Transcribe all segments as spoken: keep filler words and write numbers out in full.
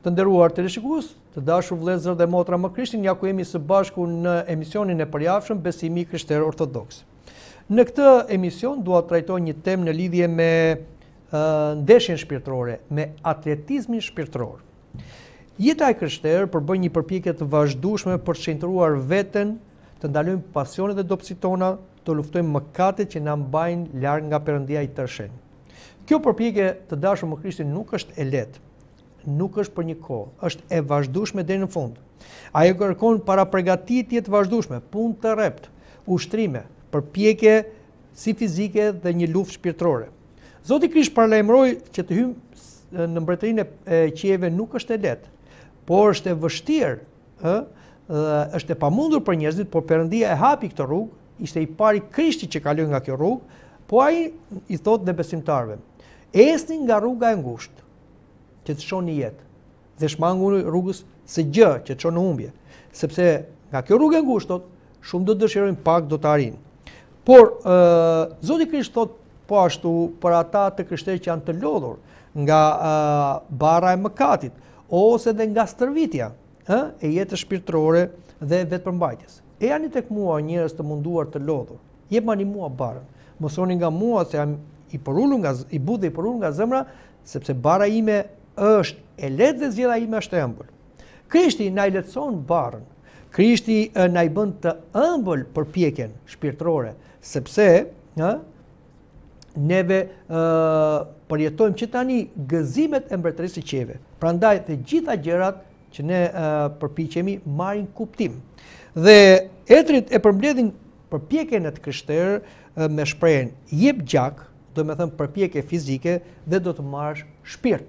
Të nderuar teleshikues, të dashur vëllezër dhe motra më Krishtin, ja ku jemi së bashku në emisionin e përjavshëm Besimi Krishterë Ortodoks. Në këtë emision dua të trajtoj një temë në lidhje me uh, ndeshjen shpirtërore, me atletizmin shpirtëror. Jeta e krishterë përbën një përpjekje të vazhdueshme për të shenjtëruar veten, të ndalojmë pasionet dhe dobësitë tona, të luftojmë mëkatet që na mbajnë larg nga Perëndia i tërshen. Kjo përpjekje, të dashur më Krishtin, nuk është e lehtë. Nuk është për një kohë, është e vazhdueshme deri në fund. Ajo kërkon para përgatitje të vazhdueshme, punë të rrept, ushtrime, përpjekje si fizike dhe një luftë shpirtërore. Zoti Krisht paralajmëroi që të hyjmë në mbretërinë e qiejve nuk është e lehtë, por është e vështirë, ë, është e pamundur për njerëzit, por Perëndia e hapi këtë rrugë, ishte i pari Krishti që kaloi nga kjo rrugë, po ai i thotë dhe besimtarëve: "Esni nga rruga e ngushtë, që të shoni jetë, dhe shmangu rrugës së gjë që të shonë në humbje, sepse nga kjo rrugë e ngushtë, shumë do të dëshirojnë, pak do të arrijnë." Por uh, Zoti Krisht thot po ashtu për ata të krishterë që janë të lodhur nga uh, barra e mëkatit, ose dhe nga stërvitja uh, e jetës shpirtërore dhe vetëpërmbajtjes. E janë tek mua njerëz të munduar të lodhur, jepani mua barën, mësoni nga mua se jam i përulur nga i budh dhe i përulur nga zemra, sepse bara ime është e lehtë dhe zgjedhja ime është e ëmbël. Krishti na i lehtëson barrën. Krishti na i bën të ëmbël përpjekjen shpirtërore, sepse ë neve ë përjetojmë që tani gëzimet e mbretërisë së qiejve. Prandaj të gjitha gjërat që ne ë përpiqemi marrin kuptim. Dhe etrit e përmbledhin përpjekjen e të krishterë me shprehjen jep gjak, do me thënë përpjekje fizike, dhe do të marrësh shpirt.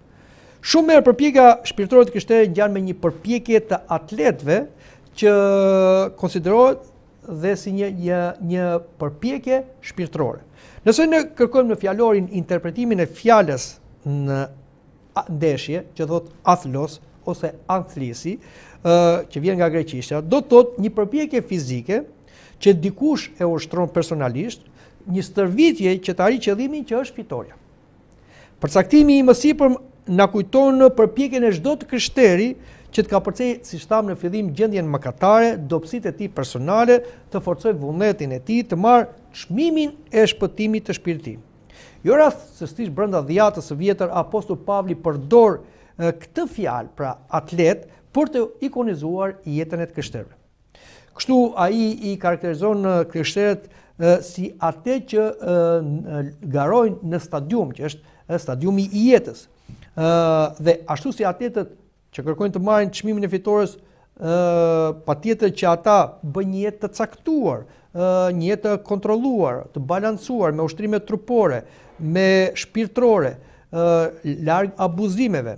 Shumë herë përpjekja shpirtërore të krishterë ngjan me një përpjekje të atletëve që konsiderohet dhe si një, një, një përpjekje shpirtërore. Nëse ne kërkojmë në fjalorin interpretimin e fjalës në ndeshje, që thot athlos ose anthlisi, që vjen nga greqishtja, do të thotë një përpjekje fizike që dikush e ushtron personalisht, një stërvitje që të arrijë qëllimin që është fitoria. Përcaktimi i mësipër na kujton përpjekjen e çdo të krishteri që të ka përcjellë, siç thamë në fillim, gjendjen mëkatare, dobësitë e tij personale, të forcojë vullnetin e tij të marrë çmimin e shpëtimit të shpirtit. Jo rastësisht brenda dhjetës së vjetër apostulli Pavli përdor këtë fjalë, pra atlet, për të ikonizuar jetën e të krishterëve. Kështu ai i karakterizon krishterët si atë që garojnë në stadium, që është stadiumi i jetës. Dhe ashtu si atletët që kërkojnë të marrin çmimin e fitores, patjetër që ata bëjnë një jetë të caktuar, një jetë të kontrolluar, të balancuar, me ushtrime trupore, me shpirtërore, larg abuzimeve,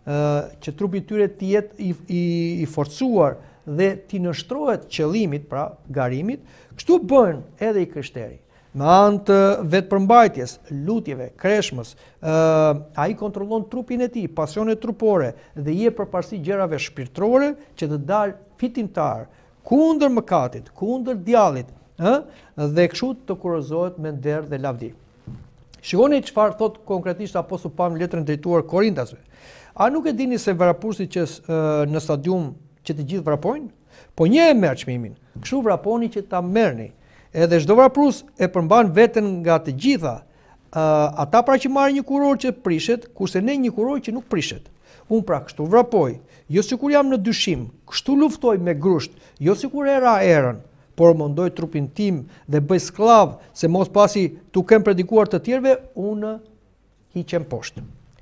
që trupi i tyre të jetë i, i, i forcuar dhe t'i nështrohet qëllimit, pra garimit. Kështu bën edhe i krishteri. Me anë të vetëpërmbajtjes, lutjeve, kreshmës, uh, ai kontrollon trupin e tij, pasionet trupore dhe jep përparësi gjërave shpirtërore që të dalë fitimtar kundër mëkatit, kundër djallit, ë, dhe kështu të kurorëzohet me nder dhe lavdi. Shikoni çfarë thot konkretisht apostulli Pavli në letrën drejtuar Korintasve. A nuk e dini se vrapursi që uh, në stadium që të gjithë vrapojnë? Po një e merr çmimin. Kështu vraponi që ta merrni. Edhe çdo vraprus e përmban veten nga të gjitha. Uh, ata pra që marrin një kuror që prishet, kurse ne një kuror që nuk prishet. Unë pra kështu vrapoj, jo sikur jam në dyshim, kështu luftoj me grusht, jo sikur era erën, por mundoj trupin tim dhe bëj sklav, se mos pasi tu kem predikuar të tjerëve, unë hiqem poshtë.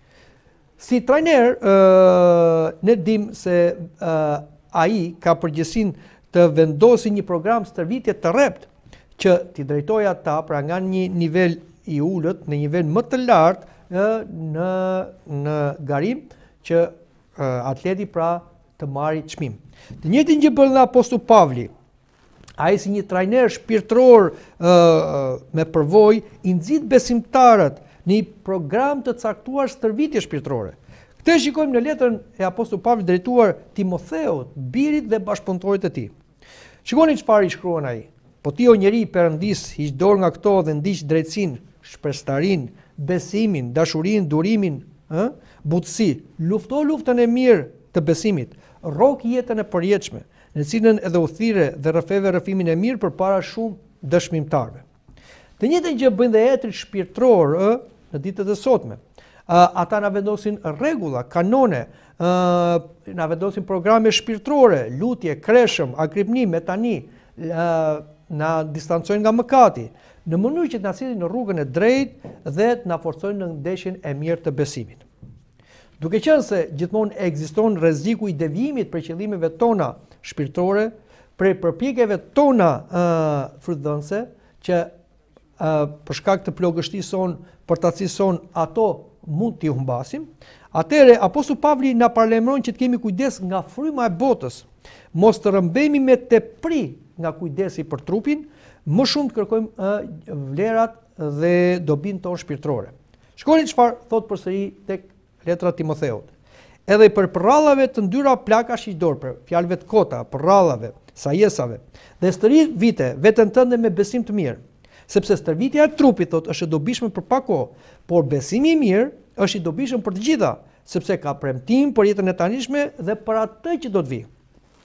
Si trajner, uh, ne dim se uh, ai ka përgjegjësinë të vendosë një program stërvitje të rrept, që t'i drejtoj ata pra nga një nivel i ullët në një nivel më të lartë në, në garim që uh, atleti pra të marri çmim. Të njëjtin gjë bën apostulli Pavli. Ai si një trajner shpirtëror uh, me përvojë i nxit besimtarët në një program të caktuar stërvitje shpirtërore. Këtë shikojmë në letrën e apostullit Pavli drejtuar Timotheut, birit dhe bashkëpunëtorit të tij. Shikoni çfarë i shkruan ai. Po ti o njeri i Perëndis, hiq dorë nga këto dhe ndiq drejtësinë, shprestarin, besimin, dashurinë, durimin, ë, butësi, lufto luftën e mirë të besimit, rrok jetën e përjetshme, në cilën edhe u thirrë dhe rrëfeve rrëfimin e mirë përpara shumë dëshmimtarëve. Të njëjtën gjë bëjnë dhe etrit shpirtëror ë në ditët e sotme. Uh, ata na vendosin rregulla, kanone, uh, na vendosin programe shpirtërore, lutje, kreshëm, agripnim, metani, uh, na distancojnë nga mëkati, në mënyrë që të na sjellin në rrugën e drejtë dhe të na forcojnë në ndeshjen e mirë të besimit. Duke qenë se gjithmonë ekziston rreziku i devijimit prej qëllimeve tona shpirtërore, prej përpjekjeve tona uh, frutdhënëse, që uh, për shkak të plogështisë son, përtatësisë son, ato mund t'i humbasim, atëre Apostulli Pavli na paralajmëron që të kemi kujdes nga fryma e botës, mos të rëmbemi me tepri nga kujdesi për trupin, më shumë të kërkojmë uh, vlerat dhe dobinë tonë shpirtërore. Shikoni çfarë thot përsëri tek letra Timotheut. Edhe për përrallave të ndyra plaka shiqdor, për fjalëve të kota, përrallave, sajesave, dhe stëri vite veten tënde me besim të mirë. Sepse stërvitja e trupit thot është e dobishme për pak kohë, por besimi i mirë është i dobishëm për të gjitha, sepse ka premtim për jetën e tanishme dhe për atë që do të vijë.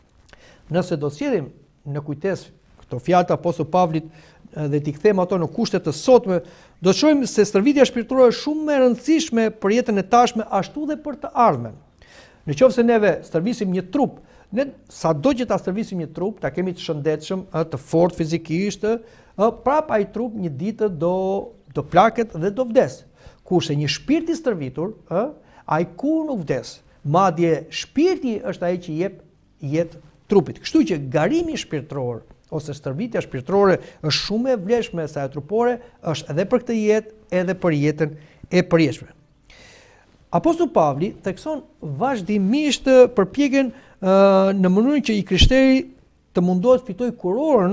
Nëse do të sjellim në kujtesë këto fjalë të Apostullit Pavlit dhe t'i kthejmë ato në kushtet të sotme, do të shohim se stërvitja shpirtërore është shumë më e rëndësishme për jetën e tashme, ashtu dhe për të ardhmen. Nëse neve stërvisim një trup, ne sado që ta stërvisim një trup, ta kemi të shëndetshëm, të fortë fizikisht, prap ai trup një ditë do do plaket dhe do vdes. Kurse një shpirt i stërvitur, ë, ai kur nuk vdes. Madje shpirti është ai që jep jetë trupit. Kështu që garimi shpirtëror ose stërvitja shpirtërore është shumë e vlefshme sa e trupore, është edhe për këtë jetë, edhe për jetën e përjetshme. Apostulli Pavli thekson vazhdimisht përpjekjen uh, në mënyrën që i krishteri të mundohet fitojë kurorën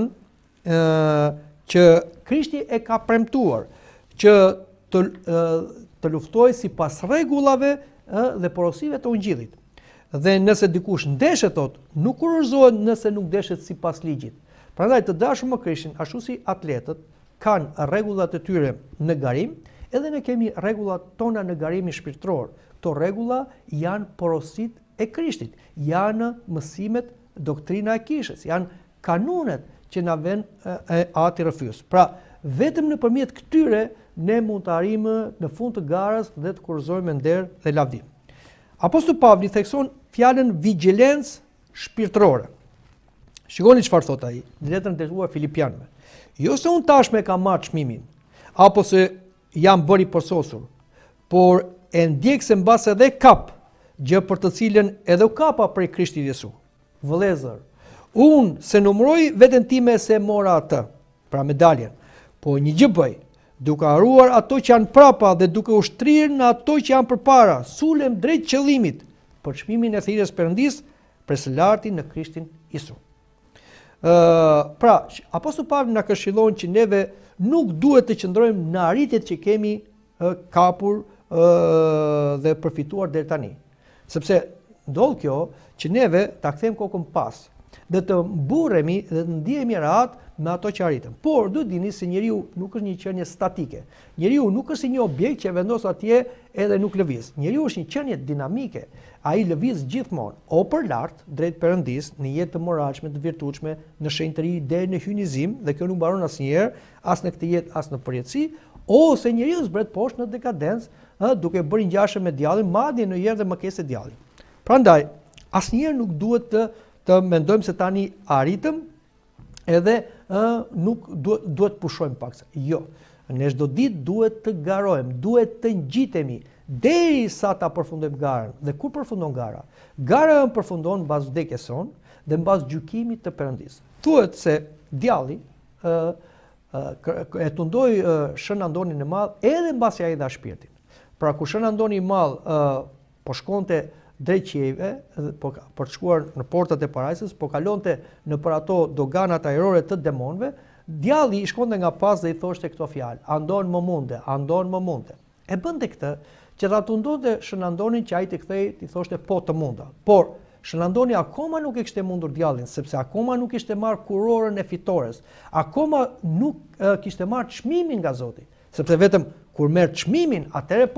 uh, që Krishti e ka premtuar, që të, uh, të luftojë sipas rregullave uh, dhe porosive të Ungjillit. Dhe nëse dikush ndeshet thot, nuk kurorëzohet nëse nuk deshet sipas ligjit. Prandaj të dashur me Krishtin, ashtu si atletët kanë rregullat e tyre në garim, edhe ne kemi rregullat tona në garimin shpirtëror. Këto rregulla janë porositë e Krishtit, janë mësimet, doktrina e kishës, janë kanunet që na vën ati rrëfyes. Pra, vetëm nëpërmjet këtyre ne mund të arrijmë në fund të garës dhe të kurorëzohemi me nder dhe lavdi. Apostulli Pavli thekson fjalën vigjilencë shpirtërore. Shikoni çfarë thot ai në letrën e dërguar Filipianëve. Jo se un tashmë kam marrë çmimin, apo se jam bëri pososur, por e ndjek se mbas edhe kap, gjë për të cilën edhe u kapa prej Krishtit Jezu. Vëllezër, unë se numëroj veten time se mora atë, pra medaljen, po një gjë bëj, duke haruar ato që janë prapa dhe duke u shtrirë në ato që janë përpara, sulem drejt qëllimit për çmimin e thirrjes Perëndis, për së larti në Krishtin Jezu. Uh, pra, Apostulli Pavli na këshillon që neve nuk duhet të qëndrojmë në arritjet që kemi uh, kapur uh, dhe përfituar deri tani. Sepse ndodh kjo që neve ta kthejmë kokën pas dhe të mburremi dhe të ndihemi rahat me ato që arritëm. Por duhet dini se njeriu nuk është një qenie statike. Njeriu nuk është si një objekt që vendos atje edhe nuk lëviz. Njeriu është një qenie dinamike. Ai lëviz gjithmonë, o për lart, drejt Perëndis, në jetë të moralshme, të virtutshme, në shenjtëri deri në hynizim, dhe kjo nuk mbaron asnjëherë, as në këtë jetë, as në përjetësi, ose njeriu zbret poshtë në dekadencë, ë, duke bërë ngjashje me djallin, madje në herë dhe mëkesë e djallit. Prandaj, asnjëherë nuk duhet të të mendojmë se tani arritëm edhe uh, nuk duhet, duhet pushojmë paksa. Jo, në çdo ditë duhet të garojmë, duhet të ngjitemi derisa ta përfundojmë garën. Dhe kur përfundon gara? Gara përfundon mbas vdekjes son dhe mbas gjykimit të Perëndis. Thuhet se djalli uh, uh, e tundoi uh, Shën Andonin e Madh edhe mbasi ai dha shpirtin. Pra kur Shën Andoni i Madh uh, po shkonte drejt qiejve, po, për të shkuar në portat e parajsës, po kalonte në për ato doganat ajrore të demonëve, djalli i shkonte nga pas dhe i thoshte këto fjalë: Andon më munde, andon më munde. E bënte këtë që ta tundonte Shën Andonin që ai të kthej, i thoshte po të munda. Por Shën Andoni akoma nuk e kishte mundur djallin, sepse akoma nuk kishte marrë kurorën e fitores, akoma nuk e, kishte marrë çmimin nga Zoti, sepse vetëm kur merr çmimin, atëre po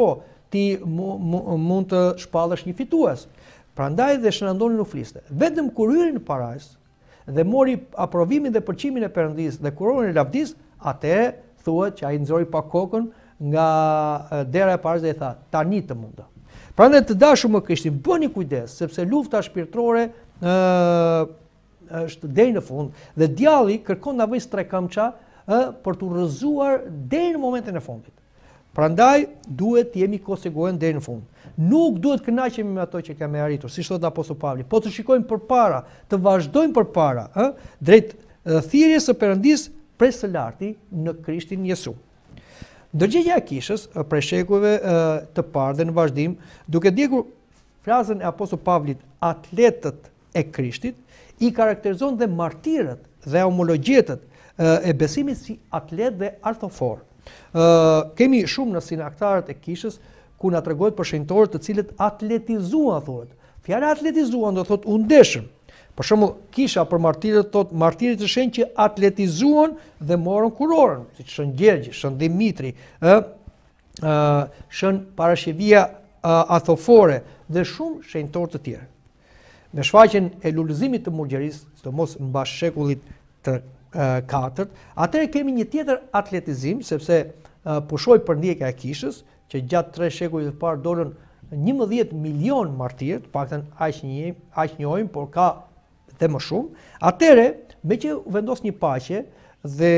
ti mu, mu, mund të shpallësh një fitues. Prandaj dhe shënandoni nuk fliste. Vetëm kur hyri në parajs dhe mori aprovimin dhe përqimin e Perëndisë dhe kuronën e lavdis, atëherë thuhet që ai nxori pa kokën nga dera e parajsit dhe i tha: "Tani të munda." Prandaj të dashur më Krishtin, bëni kujdes sepse lufta shpirtërore ë është deri në fund dhe djalli kërkon ta vëj strekëmça ë për të rrëzuar deri në momentin e fundit. Prandaj duhet të jemi konsekuent deri në fund. Nuk duhet kënaqemi me ato që kemi arritur, siç thot Apostulli Pavli, po të shikojmë përpara, të vazhdojmë përpara, ë, drejt thirrjes së Perëndisë prej së larti në Krishtin Jezu. Ndërgjegjja e kishës prej shekujve të parë dhe në vazhdim, duke ndjekur frazën e Apostullit Pavlit, atletët e Krishtit, i karakterizon dhe martirët dhe homologjetët e besimit si atlet dhe artofor. Uh, kemi shumë në sinaktarët e kishës ku na tregohet për shenjtorë të cilët atletizuan, thotë. Fjala atletizuan do thotë u ndeshën. Për shembull, kisha për martirët thotë martirët të shenjtë që atletizuan dhe morën kurorën, siç Shën Gjergji, Shën Dimitri, ë uh, Shën Parashevia uh, Athofore dhe shumë shenjtorë të tjerë. Me shfaqjen e lulëzimit të murgjerisë, sidomos mbas shekullit të katërt, atëherë kemi një tjetër atletizim, sepse uh, pushoi për ndjekja e kishës, që gjatë tre shekujve të parë dolën njëmbëdhjetë milion martirë, të paktën aq një aq njohim, por ka dhe më shumë. Atëherë, me që u vendos një paqe dhe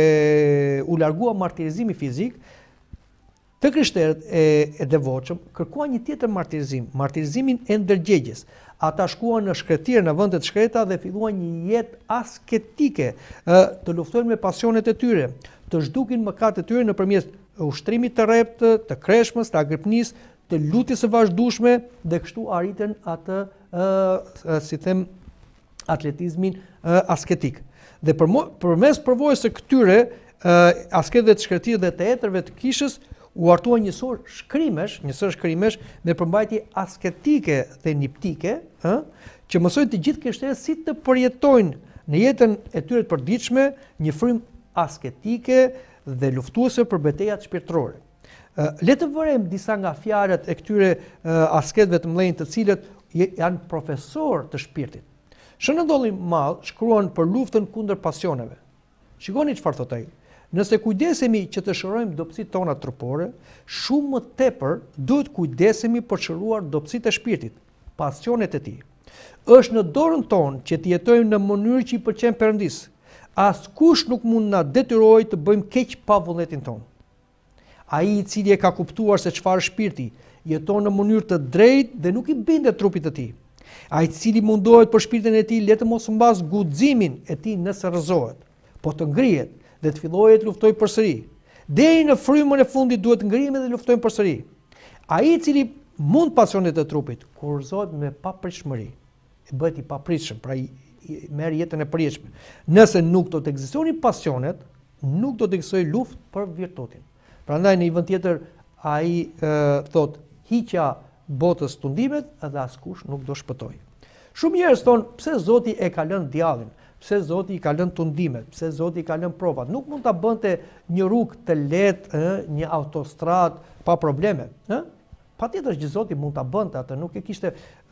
u largua martirizimi fizik, të krishterët e, e devotshëm kërkuan një tjetër martirizim, martirizimin e ndërgjegjes. Ata shkuan në shkretëtirë në vende të shkreta dhe filluan një jetë asketike, të luftojnë me pasionet e tyre, të zhdukin mëkatet e tyre nëpërmjet ushtrimit të rreptë, të kreshmës, të agripnisë, të lutjes së vazhdueshme dhe kështu arritën atë, ë, si them, atletizmin ë, asketik. Dhe përmes përvojës së këtyre asketëve të shkretirë dhe të etërve të kishës, u hartuan njësor shkrimesh, njësor shkrimesh me përmbajtje asketike dhe niptike, ë, që mësojnë të gjithë krishterët si të përjetojnë në jetën e tyre të përditshme një frymë asketike dhe luftuese për betejat shpirtërore. Le të vërejmë disa nga fjalët e këtyre asketëve të mëdhenj të cilët janë profesor të shpirtit. Shënëndolli i madh shkruan për luftën kundër pasioneve. Shikoni çfarë thotë ai. Nëse kujdesemi që të shërojmë dobësitë tona trupore, shumë më tepër duhet kujdesemi për të shëruar dobësitë e shpirtit, pasionet e tij. Është në dorën tonë që të jetojmë në mënyrë që i pëlqen Perëndisë. Askush nuk mund na detyrojë të bëjmë keq pa vullnetin tonë. Ai i cili e ka kuptuar se çfarë shpirti, jeton në mënyrë të drejtë dhe nuk i bindet trupit të tij. Ai i cili mundohet për shpirtin e tij le të mos mbas guximin e tij nëse rrëzohet, po të ngrihet dhe të fillojë të luftojë përsëri. Deri në frymën e fundit duhet të ngrihemi dhe luftojmë përsëri. Ai i cili mund pasionet e trupit, kur rrëzohet me papritshmëri, e bëhet i papritshëm, pra i merr jetën e përjetshme. Nëse nuk do të ekzistonin pasionet, nuk do të ekzistojë luftë për virtutin. Prandaj në një vend tjetër ai thot hiqja botës tundimet dhe askush nuk do shpëtojë. Shumë njerëz thonë pse Zoti e ka lënë djallin, pse Zoti i ka lënë tundimet, pse Zoti i ka lënë provat. Nuk mund ta bënte një rrugë të lehtë, një autostradë pa probleme, ë? Patjetër që Zoti mund ta bënte atë, nuk e kishte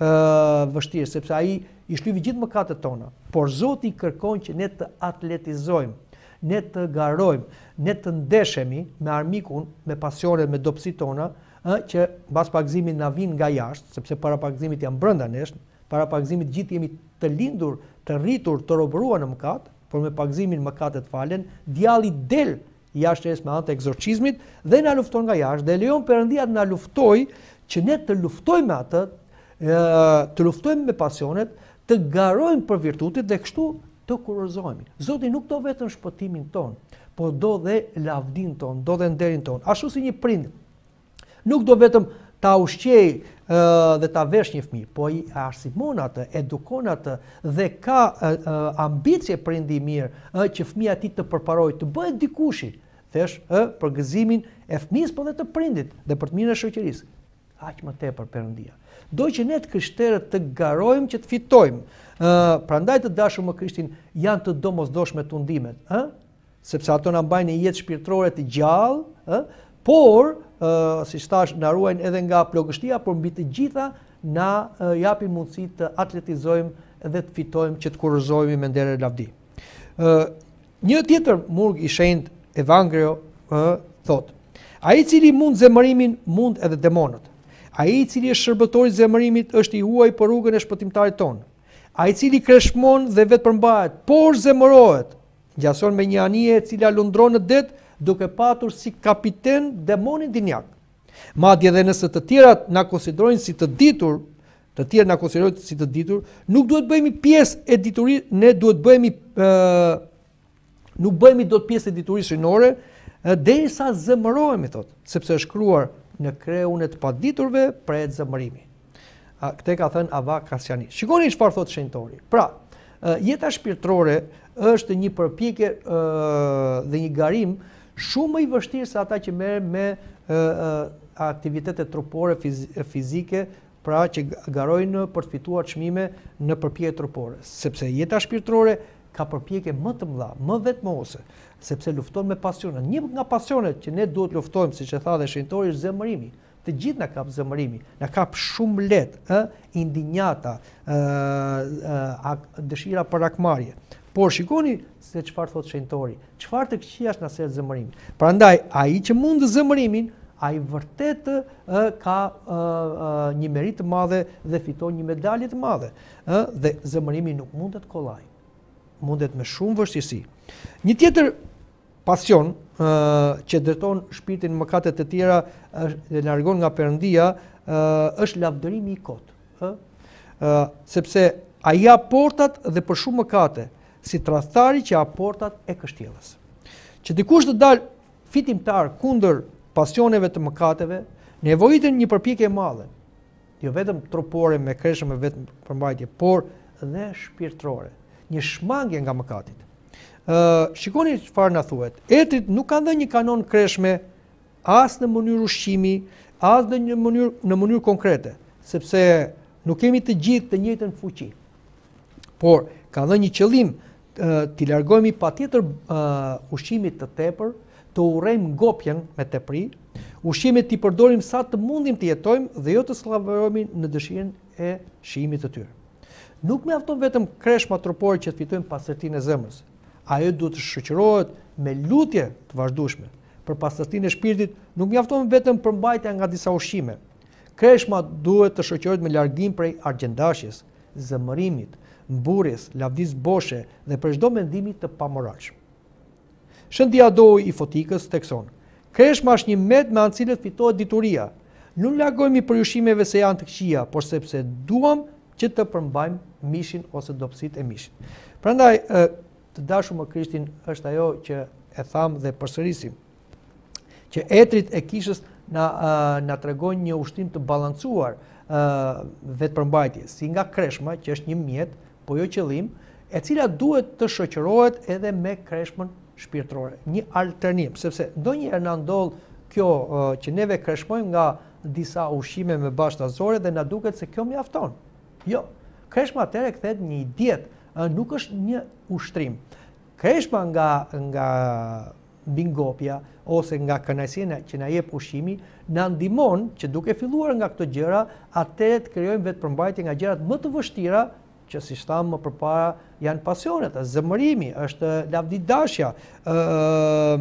uh, vështirë, sepse ai i shlyvi gjithë mëkatet tona. Por Zoti kërkon që ne të atletizojmë, ne të garojmë, ne të ndeshemi me armikun, me pasionet, me dobësitë tona, ë, që mbas pagëzimit na vijnë nga jashtë, sepse para pagëzimit janë brenda nesh, para pagëzimit gjithë jemi të lindur, të rritur, të robëruar në mëkat, por me pagëzimin mëkatet falen, djalli del jashtë me anë të egzorcizmit dhe na lufton nga jashtë dhe lejon Perëndia të na luftojë që ne të luftojmë me atë, të luftojmë me pasionet, të garojmë për virtutit dhe kështu të kurorëzohemi. Zoti nuk do vetëm shpëtimin ton, por do dhe lavdin ton, do dhe nderin ton. Ashtu si një prind nuk do vetëm ta ushqej uh, dhe ta vesh një fëmijë, po i arsimon atë, edukon atë dhe ka uh, uh, ambicie prindi i mirë uh, që fëmia e tij të përparojë, të bëhet dikushi, thash, uh, për gëzimin e fëmijës po dhe të prindit dhe për të mirën e shoqërisë. Aq më tepër Perëndia. Do që ne të krishterët të garojmë që të fitojmë. Uh, prandaj të dashur me Krishtin janë të domosdoshme tundimet, ë? Uh? Sepse ato na mbajnë në jetë shpirtërore të gjallë, ë? Uh? Por uh, si thash, na ruajnë edhe nga plogështia, por mbi të gjitha na uh, japin mundësi të atletizojmë dhe të fitojmë që të kurorëzohemi me nder e lavdi. Uh, një tjetër murg i shenjtë Evangrio uh, thot: ai i cili mund zemërimin mund edhe demonët. Ai i cili është shërbëtori i zemërimit është i huaj për rrugën e shpëtimtarit tonë. Ai i cili kreshmon dhe vetë përmbahet, por zemërohet, ngjason me një anije e cila lundron në det, duke patur si kapiten demonin dinjak. Madje edhe nëse të tjerat na konsiderojnë si të ditur, të tjerë na konsiderojnë si të ditur, nuk duhet bëhemi pjesë e diturisë, ne duhet bëhemi ë nuk bëhemi dot pjesë e diturisë shënore, derisa zemërohemi, thot, sepse është shkruar në kreun e të paditurve prehet zemërimi. Këtë ka thënë Ava Kasiani. Shikoni çfarë thot shenjtori. Pra, jeta shpirtërore është një përpjekje dhe një garim shumë më i vështirë se ata që merren me aktivitete trupore fizike, pra që garojnë për të fituar çmime në përpjekje trupore, sepse jeta shpirtërore ka përpjekje më të mëdha, më vetmose, sepse lufton me pasione. Një nga pasionet që ne duhet luftojmë, siç e tha dhe shenjtori, është zemërimi. Të gjithë na kap zemërimi, na kap shumë lehtë, ë, indinjata, ë, ë, dëshira për akmarrje. Por shikoni se çfarë thot shenjtori, çfarë të këqijash na sjell zemërimi. Prandaj ai që mund zemërimin, ai vërtet ë, ka ë, ë, një merit të madhe dhe fiton një medalje të madhe, ë, dhe zemërimi nuk mundet kollaj. Mundet me shumë vështirësi. Një tjetër pasion uh, që drejton shpirtin në mëkate të tjera dhe largon nga Perëndia uh, është lavdërimi i kot, ë? Uh, sepse ai jap portat dhe për shumë mëkate, si tradhtari që jap portat e kështjellës. Që dikush të dalë fitimtar kundër pasioneve të mëkateve, nevojitet një përpjekje e madhe, jo vetëm trupore me kreshëm e vetëm përmbajtje, por dhe shpirtërore, një shmangje nga mëkatit. Uh, shikoni çfarë na thuhet. Etrit nuk kanë dhënë një kanon kreshme as në mënyrë ushqimi, as në një mënyrë në mënyrë konkrete, sepse nuk kemi të gjithë të njëjtën fuqi. Por ka dhënë një qëllim, uh, t'i largohemi patjetër uh, ushqimit të tepër, të urrejmë ngopjen me tepri, ushqimet t'i përdorim sa të mundim të jetojmë dhe jo të sllavohemi në dëshirën e shijimit të tyre. Nuk mjafton vetëm kreshma trupore që të fitojmë pastërtinë e zemrës. Ajo duhet të shoqërohet me lutje të vazhdueshme. Për pastërtinë e shpirtit nuk mjafton vetëm përmbajtja nga disa ushqime. Kreshma duhet të shoqërohet me largim prej argjendashjes, zemërimit, mburrjes, lavdisë boshe dhe për çdo mendimi të pamoralshëm. Shëndia Doi i Fotikës tekson: kreshma është një med me anë të cilit fitohet dituria. Nuk largohemi për ushqimeve se janë të këqija, por sepse duam që të përmbajmë mishin ose dobësitë e mishit. Prandaj të dashur me Krishtin është ajo që e tham dhe përsërisim, që etrit e kishës na uh, na tregojnë një ushtim të balancuar uh, vetëpërmbajtje, si nga kreshma, që është një mjet, po jo qëllim, e cila duhet të shoqërohet edhe me kreshmën shpirtërore, një alternativë, sepse ndonjëherë na ndodh kjo uh, që neve kreshmojmë nga disa ushqime me bashkëtazore dhe na duket se kjo mjafton. Jo, kreshma atëherë kthehet një dietë, nuk është një ushtrim. Kreshma nga nga bingopja ose nga kënaqësia që na jep ushqimi na ndihmon që duke filluar nga këto gjëra, atëherë të krijojmë vetëpërmbajtje nga gjërat më të vështira, që siç thamë më përpara janë pasionet, zemërimi, është lavdidashja, ë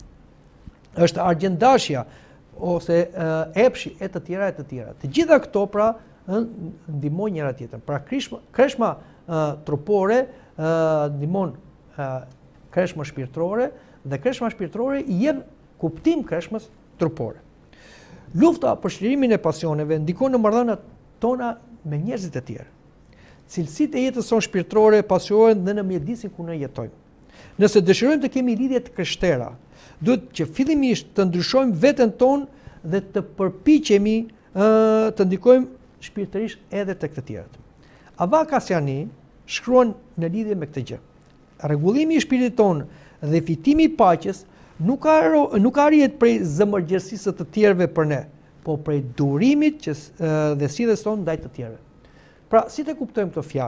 është argjendashja ose epshi e të tjera e të tjera. Të gjitha këto pra ndihmojnë njëra tjetrën. Pra kreshma, kreshma Uh, trupore uh, ndihmon uh, kreshma shpirtërore dhe kreshma shpirtërore i jep kuptim kreshmës trupore. Lufta për shlirimin e pasioneve ndikon në marrëdhëniet tona me njerëzit e tjerë. Cilësitë e jetës sonë shpirtërore pasiohen dhe në mjedisin ku ne jetojmë. Nëse dëshirojmë të kemi lidhje të kryshtera, duhet që fillimisht të ndryshojmë veten tonë dhe të përpiqemi uh, të ndikojmë shpirtërisht edhe tek të tjerët. Ava Kasiani shkruan në lidhje me këtë gjë: rregullimi i shpirtit tonë dhe fitimi i paqes nuk nuk arrihet prej zemërgjersisë së të tjerëve për ne, po prej durimit që dhe sjelljes tonë ndaj të tjerëve. Pra, si të kuptojmë këtë fjalë?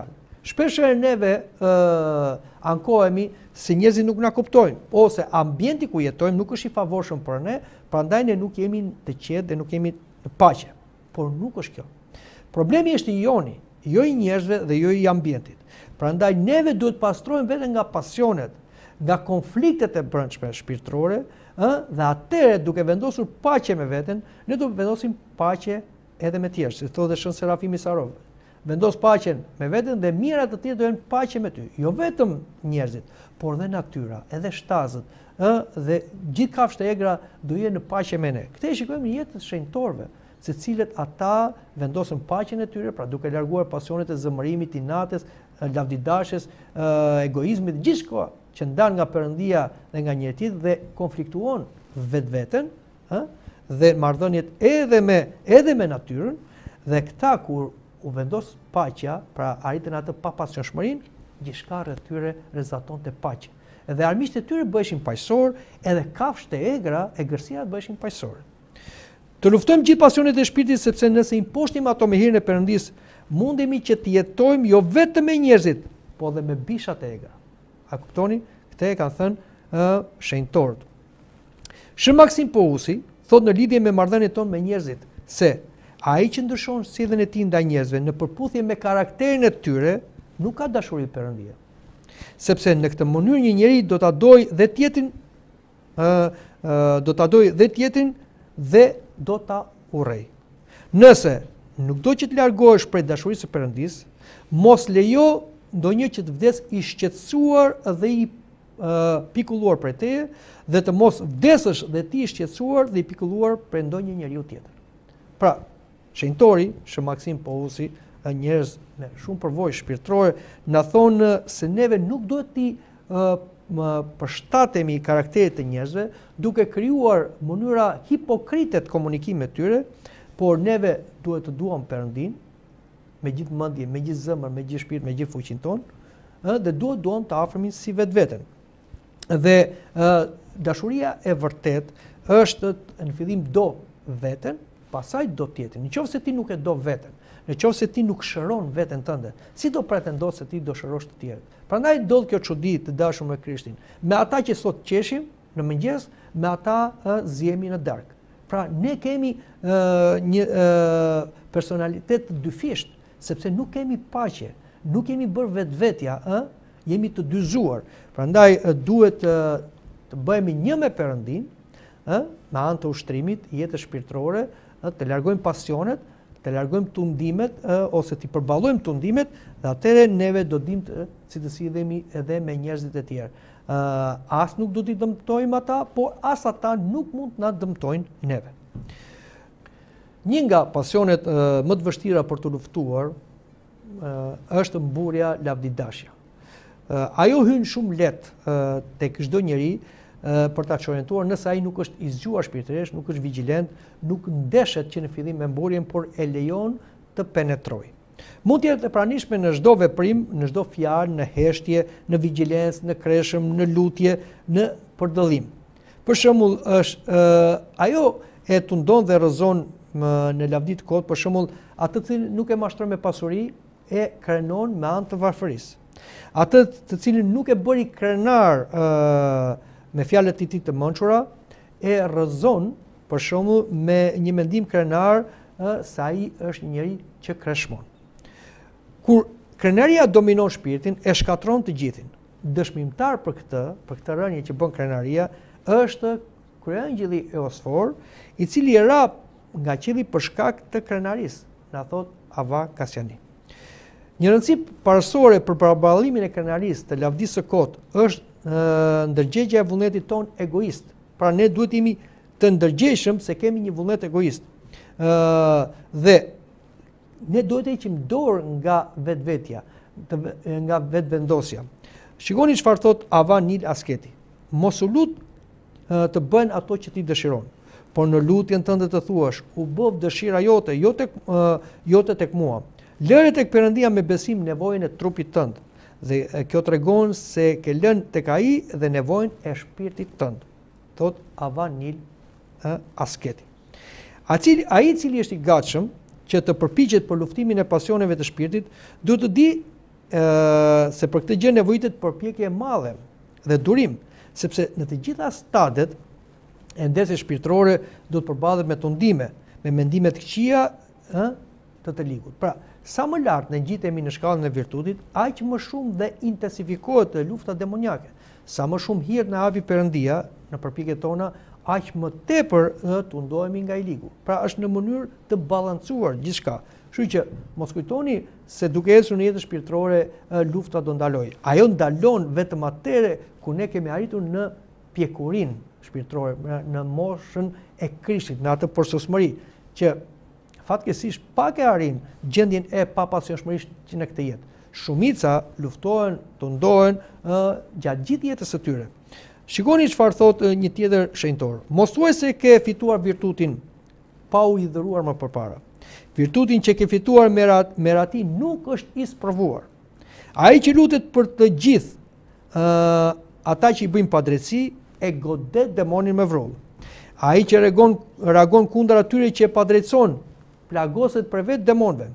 Shpesh herë neve uh, ankohemi se njerëzit nuk na kuptojnë, ose ambienti ku jetojmë nuk është i favorshëm për ne, prandaj ne nuk jemi të qetë dhe nuk jemi në paqe. Por nuk është kjo. Problemi është i joni, jo i njerëzve dhe jo i ambientit. Prandaj neve duhet pastrojmë veten nga pasionet, nga konfliktet e brendshme shpirtërore, ë, dhe atëherë duke vendosur paqe me veten, ne do të vendosim paqe edhe me tjerë, si thotë Shën Serafimi Sarov. Vendos paqen me veten dhe mirat të tjerë do jenë paqe me ty. Jo vetëm njerëzit, por dhe natyra, edhe shtazët, ë, dhe gjithë kafshët e egra do jenë në paqe me ne. Këtë e shikojmë në jetën e shenjtorëve, se cilët ata vendosën paqen e tyre, pra duke larguar pasionet e zemërimit, inates, lavdidashjes, egoizmit, gjithçka që ndan nga Perëndia dhe nga njëri tjetri dhe konfliktuon vetveten, ë, dhe marrëdhëniet edhe me edhe me natyrën, dhe këta kur u vendos paqja, pra arritën atë papasionshmërinë, gjithçka rreth tyre rezatonte paqe. Edhe armiqtë e tyre bëheshin paqësor, edhe kafshët e egra, egërësirat bëheshin paqësore. Të luftojmë gjithë pasionet e shpirtit, sepse nëse imposhtim ato me hirin e Perëndis, mundemi që të jetojmë jo vetëm me njerëzit, po dhe me bishat e egra. A kuptoni? Këtë e kanë thënë uh, shenjtorët. Shën Maksim Pousi thot në lidhje me marrëdhënien tonë me njerëzit se ai që ndryshon sjelljen e tij ndaj njerëzve në përputhje me karakterin e tyre, nuk ka dashuri Perëndie. Sepse në këtë mënyrë një njeri do ta dojë dhe tjetrin, ë uh, uh, do ta dojë dhe tjetrin dhe do ta urrej. Nëse nuk do që të largohesh prej dashurisë së Perëndis, mos lejo ndonjë që të vdes i shqetësuar dhe i uh, pikulluar prej teje, dhe të mos vdesësh dhe ti i shqetësuar dhe i pikulluar prej ndonjë njeriu tjetër. Pra, shenjtori Shën Maksim Pousi, njerëz me shumë përvojë shpirtërore, na thonë se neve nuk duhet ti uh, më përshtatemi karakterit të njerëzve, duke krijuar mënyra hipokrite të komunikimit me tyre, por neve duhet të duam Perëndin me gjithë mendje, me gjithë zemër, me gjithë shpirt, me gjithë fuqinë tonë, dhe duhet duam të afërmin si vetveten. Dhe ë, dashuria e vërtet është në fillim do veten, pastaj do tjetrin. Nëse ti nuk e do veten, nëse ti nuk shëron veten tënde, si do pretendo se ti do shërosh të tjerët? Prandaj ndodh kjo çudi të dashur me Krishtin. Me ata që sot qeshim në mëngjes, me ata ë, zihemi në darkë. Pra ne kemi uh, një uh, personalitet të dyfisht, sepse nuk kemi paqe, nuk kemi bërë vetvetja, ë, jemi të dyzuar. Prandaj uh, duhet uh, të bëhemi një me Perëndin, ë, me anë të ushtrimit, jetës shpirtërore, ë, të largojmë pasionet, të largojmë tundimet, ë, ose të përballojmë tundimet, dhe atëherë neve do dim të si të sidhemi edhe me njerëzit e tjerë. Uh, as nuk do t'i dëmtojmë ata, por as ata nuk mund të na dëmtojnë neve. Një nga pasionet uh, më të vështira për të luftuar uh, është mburja lavdidashja. Uh, ajo hyn shumë lehtë uh, tek çdo njeri uh, për ta orientuar nëse ai nuk është i zgjuar shpirtërisht, nuk është vigjilent, nuk ndeshet që në fillim me mburjen, por e lejon të penetrojë. Mund të jetë e pranishme në çdo veprim, në çdo fjalë, në heshtje, në vigjilencë, në kreshëm, në lutje, në përdallim. Për shembull, është uh, ajo e tundon dhe rrëzon në lavdi të kot, për shembull, atë të cilin nuk e mashtron me pasuri, e krenon me anë të varfërisë. Atë të cilin nuk e bëri krenar uh, me fjalët e tij të mençura, e rrëzon, për shembull, me një mendim krenar uh, se ai është një njeri që kreshmon. Kur krenaria dominon shpirtin, e shkatron të gjithin. Dëshmimtar për këtë, për këtë rënje që bën krenaria, është kryeangjëlli Eosfor, i cili e ra nga qielli për shkak të krenarisë, na thot Ava Kasiani. Një rëndësi parësore për përballimin e krenarisë të lavdisë së kot është ndërgjegja e vullnetit ton egoist. Pra ne duhet jemi të ndërgjegjshëm se kemi një vullnet egoist. Ë dhe ne duhet të heqim dorë nga vetvetja, të, nga vetvendosja. Shikoni çfarë thot Ava Nil Asketi. Mos u lut të bën ato që ti dëshiron, por në lutjen tënde të thuash, u bëv dëshira jote, jo tek uh, jote tek mua. Lëre tek Perëndia me besim nevojën e trupit tënd. Dhe kjo tregon se ke lënë tek ai dhe nevojën e shpirtit tënd. Thot Ava Nil uh, Asketi. Ai i cili është i gatshëm që të përpiqet për luftimin e pasioneve të shpirtit, duhet të di se për këtë gjë nevojitet përpjekje e madhe dhe durim, sepse në të gjitha stadiet e ndesjes shpirtërore do të përballet me tundime, me mendime të këqija, ë, të të ligut. Pra, sa më lart ne ngjitemi në shkallën e virtutit, aq më shumë dhe intensifikohet lufta demoniake. Sa më shumë hir na hapi Perëndia në përpjekjet tona, aq më tepër të undohemi nga i ligu. Pra, është në mënyrë të balancuar gjithçka. Kështu që mos kujtoni se duke ecur në jetën shpirtërore lufta do ndalojë. Ajo ndalon vetëm atëre kur ne kemi arritur në pjekurinë shpirtërore, në moshën e Krishtit, në atë përsosmëri që fatkeqësisht pak e arrin gjendjen e papasionshmërisë në këtë jetë. Shumica luftohen, tundohen gjatë gjithë jetës së tyre. Shikoni çfarë thotë një tjetër shenjtor. Mos thuaj se ke fituar virtutin pa u hidhëruar më përpara. Virtutin që ke fituar me rati nuk është i sprovuar. Ai që lutet për të gjithë uh, ata që i bëjnë padrejtësi e godet demonin me vroll. Ai që reagon reagon kundër atyre që e padrejtëson, plagoset për vetë demonëve.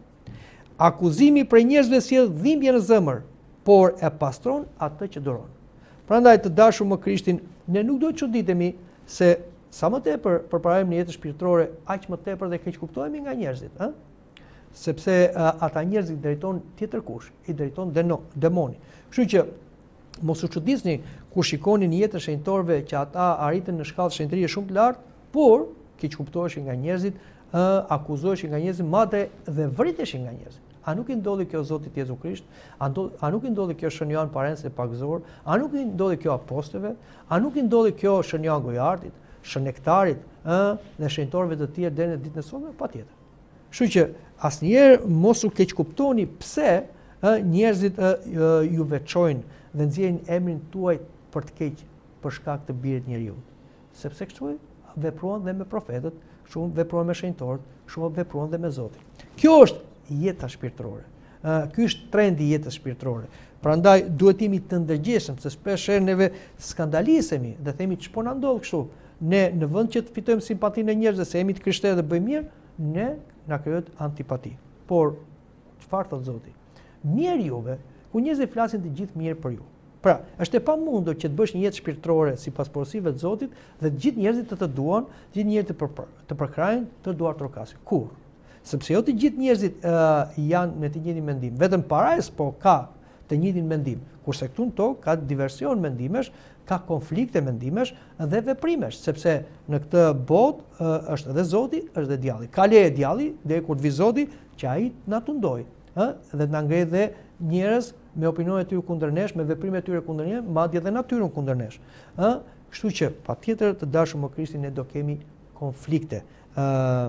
Akuzimi prej njerëzve sjell dhimbje në zemër, por e pastron atë që duron. Prandaj të dashur me Krishtin, ne nuk do të çuditemi se sa më tepër përparojmë në jetën shpirtërore, aq më tepër dhe keq kuptohemi nga njerëzit, ë? Sepse uh, ata njerëz i drejton tjetër kush, i drejton demoni. Kështu që mos u çuditni kur shikoni në jetën e shenjtorëve që ata arritën në shkallë shenjtërie shumë të lartë, por keq kuptoheshin nga njerëzit, uh, akuzoheshin nga njerëzit, madje dhe vriteshin nga njerëzit. A nuk i ndodhi kjo Zotit Jezu Krisht? A, do, a nuk i ndodhi kjo Shën Joan Parense Pakzor? A nuk i ndodhi kjo apostëve? A nuk i ndodhi kjo Shën Joan Gojartit, Shën Nektarit, ë, dhe shenjtorëve të tjerë deri në ditën e sotme? Patjetër. Kështu që asnjëherë mos u keq kuptoni pse ë, njerëzit ë, ju veçojnë dhe nxjerrin emrin tuaj për të keq për shkak të birit njeriu. Sepse kështu vepruan dhe me profetët, kështu vepruan me shenjtorët, kështu vepruan dhe me Zotin. Kjo është jeta shpirtërore. Uh, ky është trendi i jetës shpirtërore. Prandaj duhet jemi të ndërgjegjshëm, se shpesh herë neve skandalisemi dhe themi ç'po na ndodh kështu. Ne në vend që të fitojmë simpatinë e njerëzve se jemi të krishterë dhe bëjmë mirë, ne na krijohet antipati. Por çfarë thot Zoti? Mirë juve, ku njerëzit flasin të gjithë mirë për ju. Pra, është e pamundur që të bësh një jetë shpirtërore sipas porosive të Zotit dhe të gjithë njerëzit të të duan, të gjithë njerëzit të, për, të përkrajnë, të duar trokasin. Kur? Sepse jo të gjithë njerëzit uh, janë me të njëjtin mendim. Vetëm parajs po ka të njëjtin mendim. Kurse këtu në tokë ka diversion mendimesh, ka konflikte mendimesh dhe veprimesh, sepse në këtë botë uh, është edhe Zoti, është edhe djalli. Ka leje djalli deri kur të vi Zoti që ai na tundoj, ë, dhe na ngrej dhe njerëz me opinionet e tyre kundër nesh, me veprimet e tyre kundër nesh, madje edhe natyrën kundër nesh. Ë, kështu që patjetër të dashur me Krishtin ne do kemi konflikte. ë uh,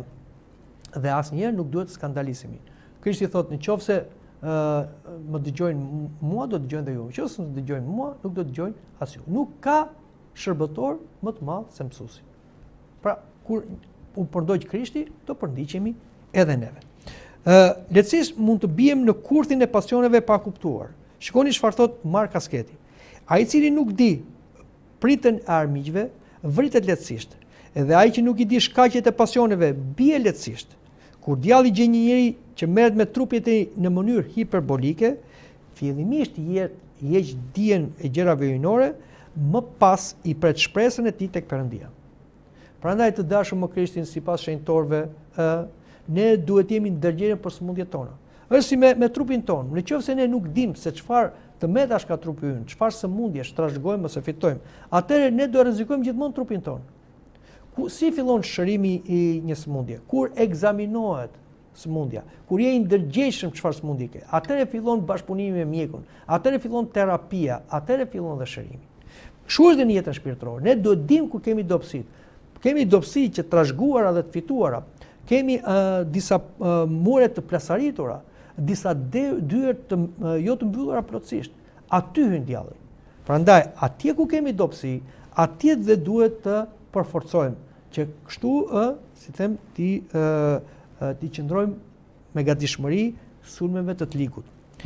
dhe asnjëherë nuk duhet të skandalisemi. Krishti thotë, nëse uh, më dëgjojnë mua, do dëgjojnë dhe ju. Nëse më dëgjojnë mua, nuk do dëgjojnë as ju. Nuk ka shërbëtor më të madh se mësuesi. Pra, kur u përndoq Krishti, do përndiqemi edhe neve. Uh, Lehtësisht mund të bijem në kurthin e pasioneve pa kuptuar. Shikoni çfarë thot Mark Asketi. Ai i cili nuk di pritën e armiqve, vritet lehtësisht. Edhe ai që nuk i di shkaqjet e pasioneve, bie lehtësisht. Kur djalli gjen një njeri që merret me trupin e tij në mënyrë hiperbolike, fillimisht i heq dijen e gjërave hyjnore, më pas i pret shpresën e tij tek Perëndia. Prandaj të dashur me Krishtin sipas shenjtorëve, ë ne duhet jemi ndërgjerë për sëmundjet tona. Është si me, me trupin ton. Nëse ne nuk dimë se çfarë të metash ka trupi ynë, çfarë sëmundjesh trashëgojmë ose fitojmë, atëherë ne do rrezikojmë gjithmonë trupin ton. Ku, si fillon shërimi i një sëmundje? Kur ekzaminohet sëmundja, kur je i ndërgjegjshëm çfarë sëmundje ke, atëherë fillon bashkëpunimi me mjekun, atëherë fillon terapia, atëherë fillon dhe shërimi. Kështu është në jetën shpirtërore. Ne duhet dim ku kemi dobësit. Kemi dobësi që trashëguara dhe të fituara. Kemi uh, disa uh, mure të plasaritura, disa dyer të uh, jo të mbyllura plotësisht. Aty hyn djalli. Prandaj, atje ku kemi dobësi, atje dhe duhet të përforcojmë, që kështu, ë, si them, ti ë ti qëndrojmë me gatishmëri sulmeve të të ligut.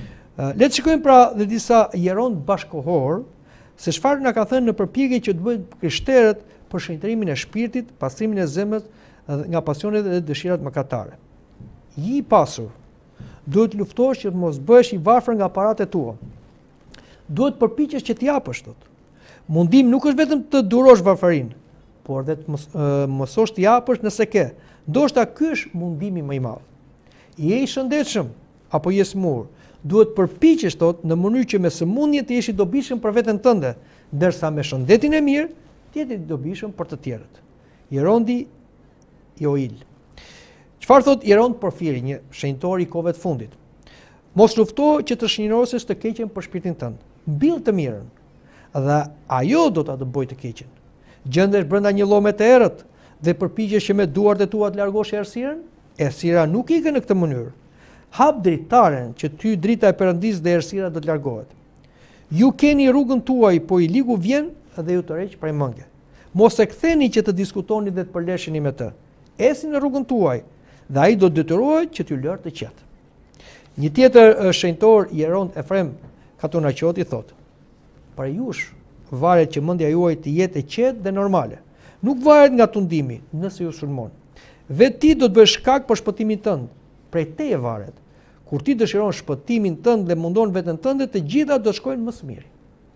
Le të shikojmë pra dhe disa jeron bashkohor se çfarë na ka thënë në përpjekje që të bëjnë krishterët për shenjtërimin e shpirtit, pastrimin e zemrës nga pasionet dhe dëshirat mëkatare. I pasur Duhet luftosh që të mos bëhesh i varfër nga paratet tua. Duhet përpiqesh që t'i japësh tot. Mundimi nuk është vetëm të durosh varfërinë, por dhe të mos, uh, mësosh t'i japësh nëse ke. Ndoshta ky është mundimi më i madh. Je i shëndetshëm apo je smur, duhet përpiqesh tot në mënyrë që me sëmundje të jesh i dobishëm për veten tënde, ndërsa me shëndetin e mirë të jesh i dobishëm për të tjerët. Jerondi Joil. Çfarë thot Jerond Porfiri, një shenjtor i kohëve të fundit? Mos lufto që të shënjorosesh të keqen për shpirtin tënd. Mbill të mirën, dhe ajo do ta të bëjë të keqen. Gjendesh brenda një llome të errët dhe përpiqesh që me duart e tua të largosh errësirën? Errësira nuk ikën në këtë mënyrë. Hap dritaren që ty drita e Perëndisë dhe errësira do të largohet. Ju keni rrugën tuaj, po i ligu vjen dhe ju tërheq prej mendje. Mos e ktheni që të diskutoni dhe të përlesheni me të. Esi në rrugën tuaj dhe ai do detyrohet që t'ju lërë të qetë. Një tjetër shenjtor, Jerond Efrem Katunaqoti, thotë: "Për jush varet që mendja juaj të jetë e qetë dhe normale. Nuk varet nga tundimi, nëse ju sulmon. Vetë ti do të bësh shkak për shpëtimin tënd. Prej teje varet. Kur ti dëshiron shpëtimin tënd dhe mundon veten tënde, të gjitha do shkojnë më së miri."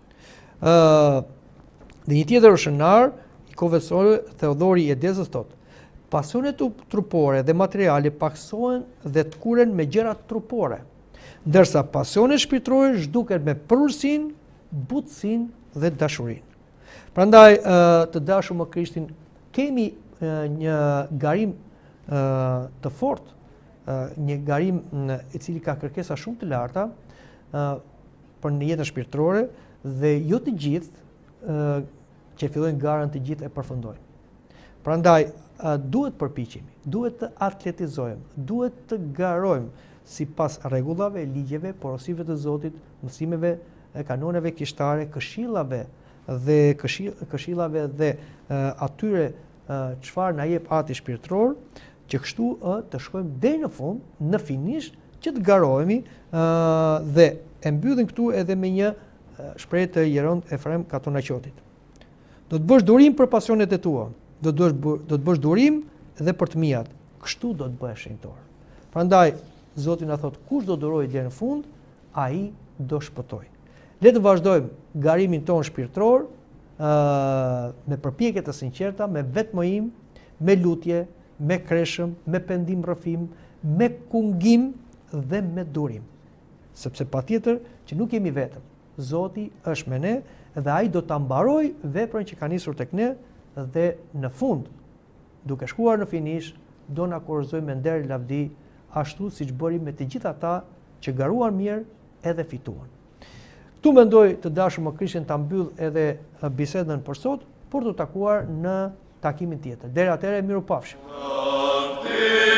Ë, dhe një tjetër shënar i kohëve Theodori i Edesës thotë: "Pasionet trupore dhe materiale paksohen dhe të kuren me gjëra trupore, ndërsa pasionet shpirtërore zhduken me prursinë, butësinë dhe dashurinë." Prandaj, të dashur me Krishtin, kemi një garim të fortë, një garim i cili ka kërkesa shumë të larta për në jetën shpirtërore, dhe jo të gjithë që fillojnë garën të gjithë e përfundojnë. Prandaj, duhet përpiqemi, duhet të atletizojmë, duhet të garojmë sipas rregullave, ligjeve, porosive të Zotit, mësimeve, kanoneve kishtare, këshillave dhe këshillave dhe atyre çfarë na jep Ati shpirtëror, që kështu të shkojmë deri në fund, në finish, që të garohemi dhe e mbyllim këtu edhe me një shprehje të Jerond Efrem Katunaqotit. Do të bësh durim për pasionet e tua, do të bësh do të bësh durim edhe për të mijat. Kështu do të bëhesh shenjtor. Prandaj Zoti na thot, kush do durojë deri në fund, ai do shpëtojë. Le të vazhdojmë garimin ton shpirtëror me përpjekje të sinqerta, me vetmëim, me lutje, me kreshëm, me pendim rrëfim, me kungim dhe me durim. Sepse patjetër që nuk jemi vetëm. Zoti është me ne dhe ai do ta mbarojë veprën që ka nisur tek ne dhe në fund, duke shkuar në finish, do na kurorëzojë me nder lavdi, ashtu siç bëri me të gjithë ata që garuan mirë edhe fituan. Ktu mendoj, të dashur me Krishtin, ta mbyll edhe bisedën për sot, por të takuar në takimin tjetër. Deri atëherë, mirupafshim.